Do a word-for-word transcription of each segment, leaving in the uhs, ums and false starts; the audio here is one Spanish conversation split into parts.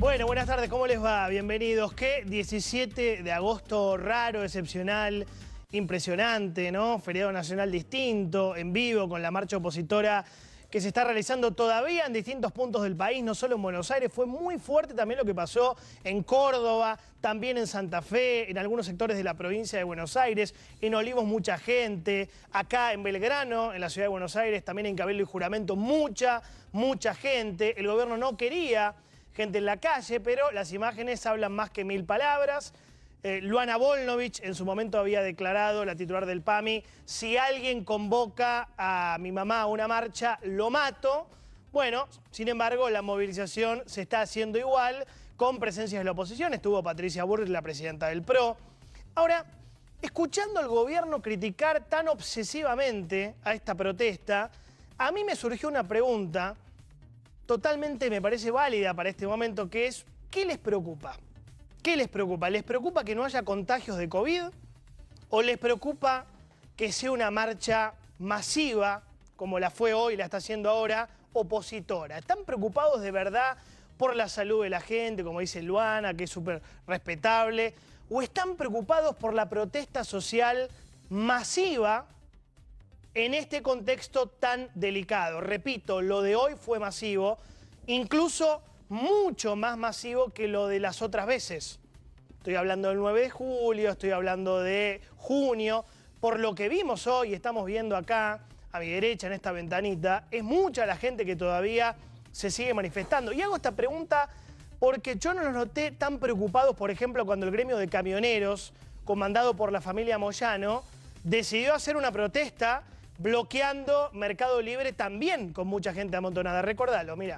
Bueno, buenas tardes, ¿cómo les va? Bienvenidos. Qué diecisiete de agosto raro, excepcional, impresionante, ¿no? Feriado nacional distinto, en vivo, con la marcha opositora que se está realizando todavía en distintos puntos del país, no solo en Buenos Aires. Fue muy fuerte también lo que pasó en Córdoba, también en Santa Fe, en algunos sectores de la provincia de Buenos Aires, en Olivos mucha gente, acá en Belgrano, en la ciudad de Buenos Aires, también en Cabildo y Juramento, mucha, mucha gente. El gobierno no quería gente en la calle, pero las imágenes hablan más que mil palabras. Eh, Luana Volnovich en su momento había declarado, la titular del P A M I, si alguien convoca a mi mamá a una marcha, lo mato. Bueno, sin embargo, la movilización se está haciendo igual, con presencia de la oposición. Estuvo Patricia Bullrich, la presidenta del P R O. Ahora, escuchando al gobierno criticar tan obsesivamente a esta protesta, a mí me surgió una pregunta totalmente, me parece válida para este momento, que es, ¿qué les preocupa? ¿Qué les preocupa? ¿Les preocupa que no haya contagios de COVID? ¿O les preocupa que sea una marcha masiva, como la fue hoy, la está haciendo ahora, opositora? ¿Están preocupados de verdad por la salud de la gente, como dice Luana, que es súper respetable? ¿O están preocupados por la protesta social masiva en este contexto tan delicado? Repito, lo de hoy fue masivo, incluso mucho más masivo que lo de las otras veces. Estoy hablando del nueve de julio, estoy hablando de junio. Por lo que vimos hoy, estamos viendo acá, a mi derecha, en esta ventanita, es mucha la gente que todavía se sigue manifestando. Y hago esta pregunta porque yo no los noté tan preocupados, por ejemplo, cuando el gremio de camioneros, comandado por la familia Moyano, decidió hacer una protesta bloqueando Mercado Libre también con mucha gente amontonada. Recordalo, mira.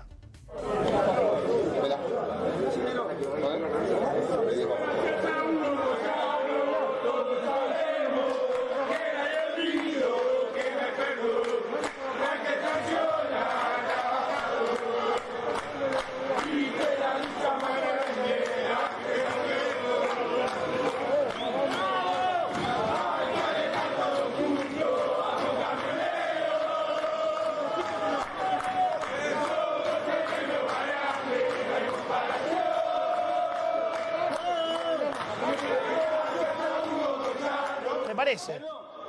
Parece.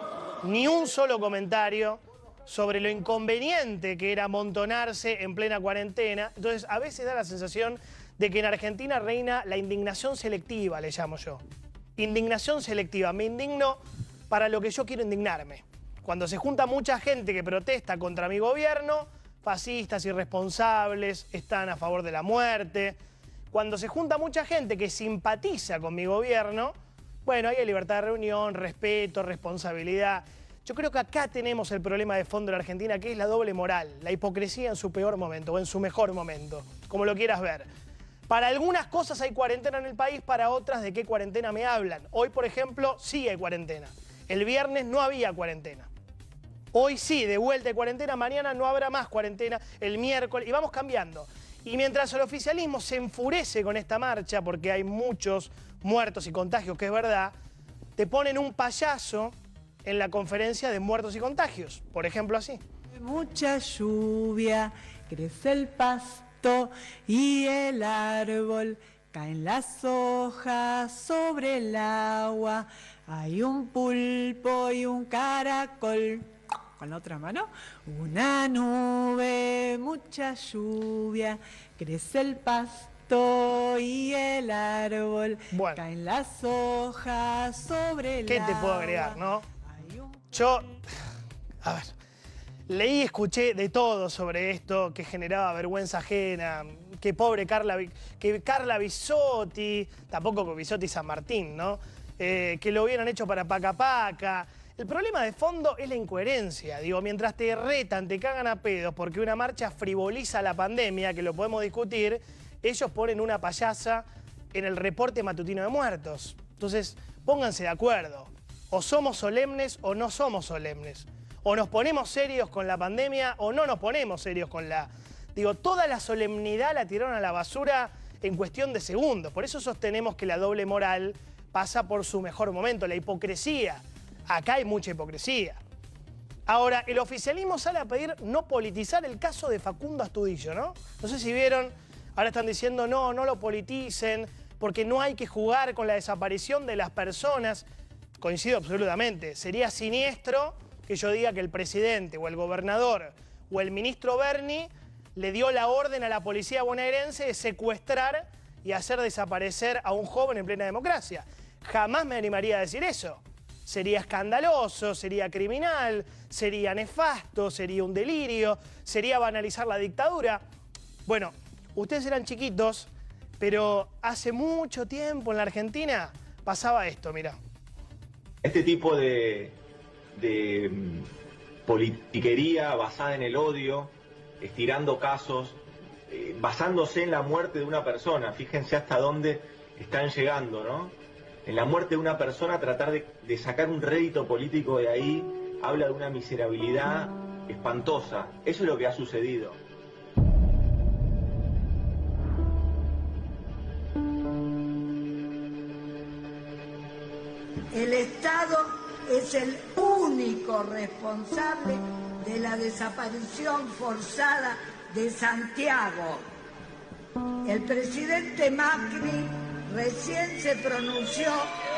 Ni un solo comentario sobre lo inconveniente que era amontonarse en plena cuarentena. Entonces, a veces da la sensación de que en Argentina reina la indignación selectiva, le llamo yo. Indignación selectiva. Me indigno para lo que yo quiero indignarme. Cuando se junta mucha gente que protesta contra mi gobierno, fascistas, irresponsables, están a favor de la muerte. Cuando se junta mucha gente que simpatiza con mi gobierno, bueno, hay libertad de reunión, respeto, responsabilidad. Yo creo que acá tenemos el problema de fondo de la Argentina, que es la doble moral, la hipocresía en su peor momento o en su mejor momento, como lo quieras ver. Para algunas cosas hay cuarentena en el país, para otras, ¿de qué cuarentena me hablan? Hoy, por ejemplo, sí hay cuarentena. El viernes no había cuarentena. Hoy sí, de vuelta de cuarentena, mañana no habrá más cuarentena, el miércoles, y vamos cambiando. Y mientras el oficialismo se enfurece con esta marcha, porque hay muchos muertos y contagios, que es verdad, te ponen un payaso en la conferencia de muertos y contagios. Por ejemplo, así. Mucha lluvia, crece el pasto y el árbol, caen las hojas sobre el agua, hay un pulpo y un caracol. Con la otra mano, una nube, mucha lluvia, crece el pasto y el árbol, bueno, caen las hojas sobre el agua. ¿Qué te puedo agregar, no? Yo, a ver, leí y escuché de todo sobre esto, que generaba vergüenza ajena, que pobre Carla, que Carla Bisotti, tampoco con Bisotti y San Martín, ¿no? Eh, que lo hubieran hecho para Paca Paca. El problema de fondo es la incoherencia. Digo, mientras te retan, te cagan a pedos porque una marcha frivoliza la pandemia, que lo podemos discutir, ellos ponen una payasa en el reporte matutino de muertos. Entonces, pónganse de acuerdo. O somos solemnes o no somos solemnes. O nos ponemos serios con la pandemia o no nos ponemos serios con la... Digo, toda la solemnidad la tiraron a la basura en cuestión de segundos. Por eso sostenemos que la doble moral pasa por su mejor momento, la hipocresía. Acá hay mucha hipocresía. Ahora, el oficialismo sale a pedir no politizar el caso de Facundo Astudillo, ¿no? No sé si vieron Ahora están diciendo no, no lo politicen, porque no hay que jugar con la desaparición de las personas. Coincido absolutamente. Sería siniestro que yo diga que el presidente o el gobernador o el ministro Berni le dio la orden a la policía bonaerense de secuestrar y hacer desaparecer a un joven en plena democracia. Jamás me animaría a decir eso. Sería escandaloso, sería criminal, sería nefasto, sería un delirio, sería banalizar la dictadura. Bueno, ustedes eran chiquitos, pero hace mucho tiempo en la Argentina pasaba esto, mirá. Este tipo de, de politiquería basada en el odio, estirando casos, eh, basándose en la muerte de una persona. Fíjense hasta dónde están llegando, ¿no? En la muerte de una persona, tratar de, de sacar un rédito político de ahí, habla de una miserabilidad espantosa. Eso es lo que ha sucedido. El Estado es el único responsable de la desaparición forzada de Santiago. El presidente Macri recién se pronunció.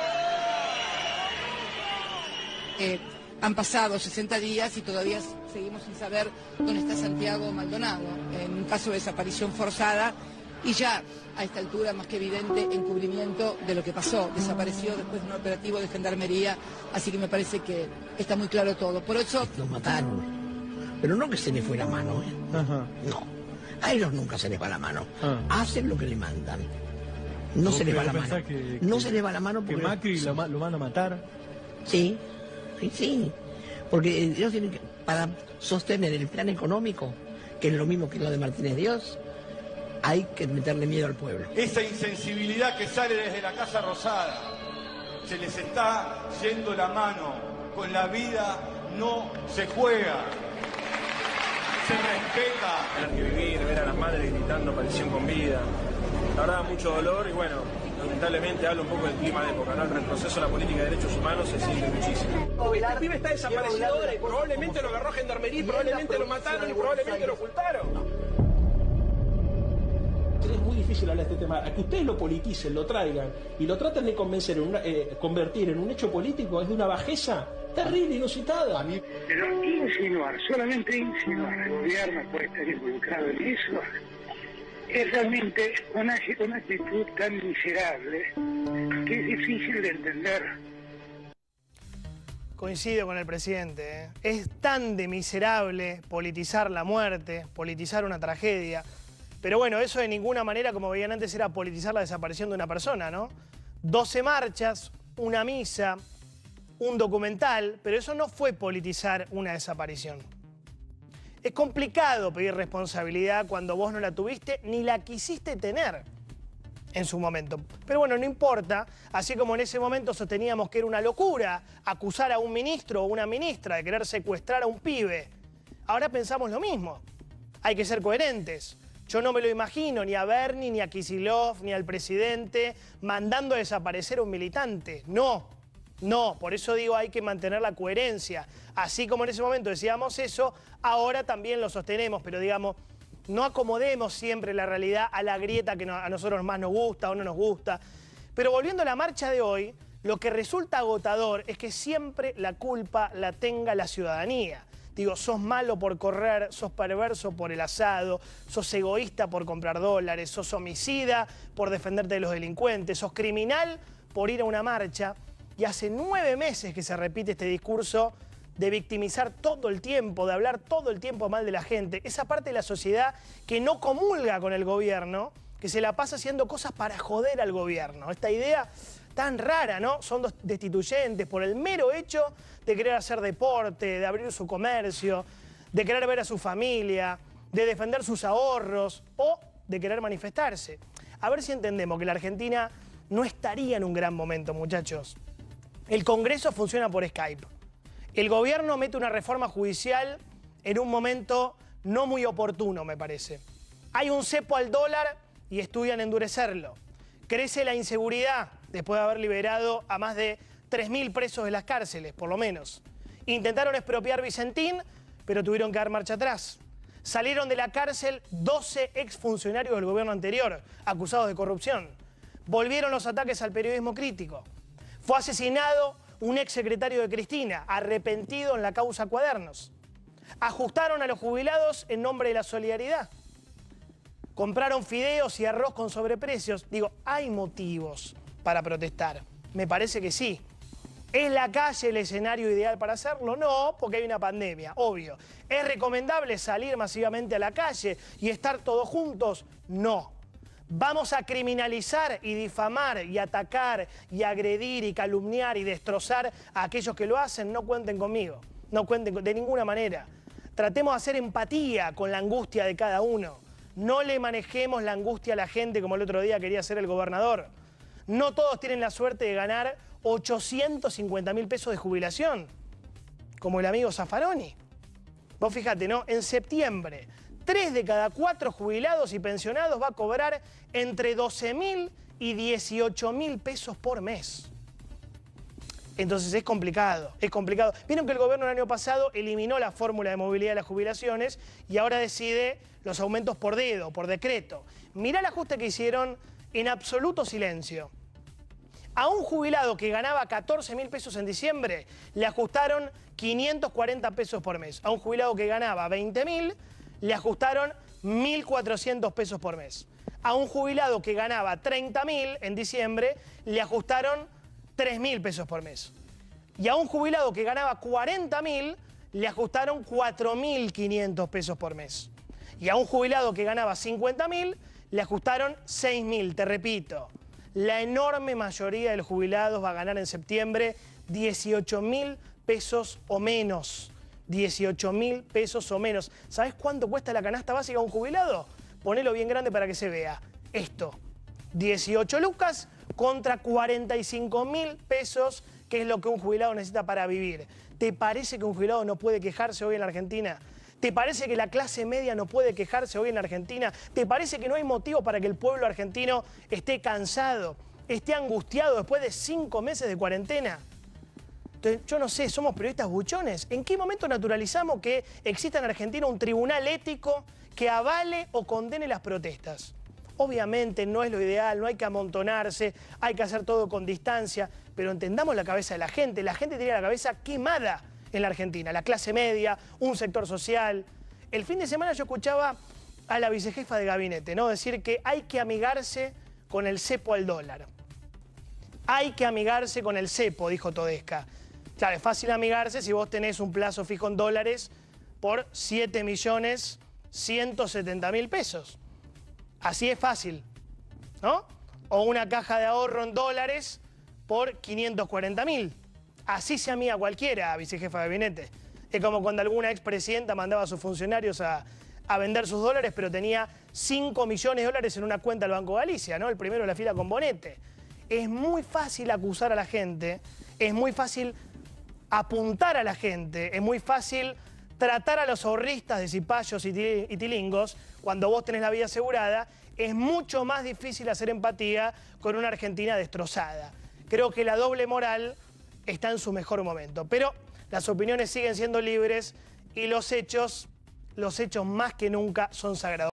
Eh, han pasado sesenta días y todavía seguimos sin saber dónde está Santiago Maldonado, en un caso de desaparición forzada y ya a esta altura más que evidente encubrimiento de lo que pasó. Desapareció después de un operativo de gendarmería, así que me parece que está muy claro todo. Por eso... Lo mataron, pero no que se les fue la mano, ¿eh? Ajá. No, a ellos nunca se les va la mano. Ah. Hacen lo que le mandan. No se les va la mano. Que, no que, se les va la mano porque... ¿Que Macri lo, lo van a matar? Sí, sí, sí. Porque ellos tienen que... Para sostener el plan económico, que es lo mismo que lo de Martínez Dios, hay que meterle miedo al pueblo. Esa insensibilidad que sale desde la Casa Rosada, se les está yendo la mano. Con la vida no se juega. Se respeta. Tener que vivir, ver a las madres gritando aparición con vida. La verdad, mucho dolor y bueno, lamentablemente habla un poco del clima de época, ¿no? El retroceso de la política de derechos humanos se siente muchísimo. Este pibe está desaparecido ahora y probablemente lo agarró Gendarmería, probablemente lo mataron y probablemente lo ocultaron. Es muy difícil hablar de este tema. A que ustedes lo politicen, lo traigan y lo traten de convencer, en una, eh, convertir en un hecho político es de una bajeza terrible, inusitada. Pero insinuar, solamente insinuar, el gobierno puede estar involucrado en eso, es realmente una, una actitud tan miserable que es difícil de entender. Coincido con el presidente, ¿eh? Es tan de miserable politizar la muerte, politizar una tragedia. Pero bueno, eso de ninguna manera, como veían antes, era politizar la desaparición de una persona, ¿no? doce marchas, una misa, un documental, pero eso no fue politizar una desaparición. Es complicado pedir responsabilidad cuando vos no la tuviste ni la quisiste tener en su momento. Pero bueno, no importa, así como en ese momento sosteníamos que era una locura acusar a un ministro o una ministra de querer secuestrar a un pibe. Ahora pensamos lo mismo, hay que ser coherentes. Yo no me lo imagino ni a Berni, ni a Kicillof, ni al presidente mandando a desaparecer a un militante. No, no, por eso digo hay que mantener la coherencia. Así como en ese momento decíamos eso, ahora también lo sostenemos, pero digamos, no acomodemos siempre la realidad a la grieta que a nosotros más nos gusta o no nos gusta. Pero volviendo a la marcha de hoy, lo que resulta agotador es que siempre la culpa la tenga la ciudadanía. Digo, sos malo por correr, sos perverso por el asado, sos egoísta por comprar dólares, sos homicida por defenderte de los delincuentes, sos criminal por ir a una marcha. Y hace nueve meses que se repite este discurso de victimizar todo el tiempo, de hablar todo el tiempo mal de la gente. Esa parte de la sociedad que no comulga con el gobierno, que se la pasa haciendo cosas para joder al gobierno. Esta idea tan rara, ¿no? Son destituyentes por el mero hecho de querer hacer deporte, de abrir su comercio, de querer ver a su familia, de defender sus ahorros o de querer manifestarse. A ver si entendemos que la Argentina no estaría en un gran momento, muchachos. El Congreso funciona por Skype. El gobierno mete una reforma judicial en un momento no muy oportuno, me parece. Hay un cepo al dólar y estudian endurecerlo. Crece la inseguridad después de haber liberado a más de tres mil presos de las cárceles, por lo menos. Intentaron expropiar Vicentín, pero tuvieron que dar marcha atrás. Salieron de la cárcel doce exfuncionarios del gobierno anterior, acusados de corrupción. Volvieron los ataques al periodismo crítico. Fue asesinado un exsecretario de Cristina, arrepentido en la causa Cuadernos. Ajustaron a los jubilados en nombre de la solidaridad. Compraron fideos y arroz con sobreprecios. Digo, ¿hay motivos para protestar? Me parece que sí. ¿Es la calle el escenario ideal para hacerlo? No, porque hay una pandemia, obvio. ¿Es recomendable salir masivamente a la calle y estar todos juntos? No. ¿Vamos a criminalizar y difamar y atacar y agredir y calumniar y destrozar a aquellos que lo hacen? No cuenten conmigo, no cuenten de ninguna manera. Tratemos de hacer empatía con la angustia de cada uno. No le manejemos la angustia a la gente como el otro día quería hacer el gobernador. No todos tienen la suerte de ganar ochocientos cincuenta mil pesos de jubilación, como el amigo Zaffaroni. Vos fíjate, ¿no? En septiembre, tres de cada cuatro jubilados y pensionados va a cobrar entre doce mil y dieciocho mil pesos por mes. Entonces es complicado, es complicado. Vieron que el gobierno el año pasado eliminó la fórmula de movilidad de las jubilaciones y ahora decide los aumentos por dedo, por decreto. Mirá el ajuste que hicieron en absoluto silencio. A un jubilado que ganaba catorce mil pesos en diciembre, le ajustaron quinientos cuarenta pesos por mes. A un jubilado que ganaba veinte mil, le ajustaron mil cuatrocientos pesos por mes. A un jubilado que ganaba treinta mil en diciembre, le ajustaron tres mil pesos por mes. Y a un jubilado que ganaba cuarenta mil, le ajustaron cuatro mil quinientos pesos por mes. Y a un jubilado que ganaba cincuenta mil, le ajustaron seis mil, te repito. La enorme mayoría de los jubilados va a ganar en septiembre dieciocho mil pesos o menos. dieciocho mil pesos o menos. ¿Sabés cuánto cuesta la canasta básica a un jubilado? Ponelo bien grande para que se vea. Esto, dieciocho lucas contra cuarenta y cinco mil pesos, que es lo que un jubilado necesita para vivir. ¿Te parece que un jubilado no puede quejarse hoy en la Argentina? ¿Te parece que la clase media no puede quejarse hoy en la Argentina? ¿Te parece que no hay motivo para que el pueblo argentino esté cansado, esté angustiado después de cinco meses de cuarentena? Entonces, yo no sé, ¿somos periodistas buchones? ¿En qué momento naturalizamos que exista en Argentina un tribunal ético que avale o condene las protestas? Obviamente no es lo ideal, no hay que amontonarse, hay que hacer todo con distancia, pero entendamos la cabeza de la gente. La gente tiene la cabeza quemada en la Argentina, la clase media, un sector social. El fin de semana yo escuchaba a la vicejefa de gabinete, ¿no? Decir que hay que amigarse con el cepo al dólar. Hay que amigarse con el cepo, dijo Todesca. Claro, es fácil amigarse si vos tenés un plazo fijo en dólares por siete millones ciento setenta mil pesos. Así es fácil, ¿no? O una caja de ahorro en dólares por quinientos cuarenta mil. Así se amiga cualquiera, vicejefa de gabinete. Es como cuando alguna expresidenta mandaba a sus funcionarios a, a vender sus dólares, pero tenía cinco millones de dólares en una cuenta del Banco Galicia, ¿no? El primero de la fila con Bonete. Es muy fácil acusar a la gente, es muy fácil apuntar a la gente, es muy fácil tratar a los ahorristas de cipayos y tilingos cuando vos tenés la vida asegurada. Es mucho más difícil hacer empatía con una Argentina destrozada. Creo que la doble moral está en su mejor momento. Pero las opiniones siguen siendo libres y los hechos, los hechos más que nunca son sagrados.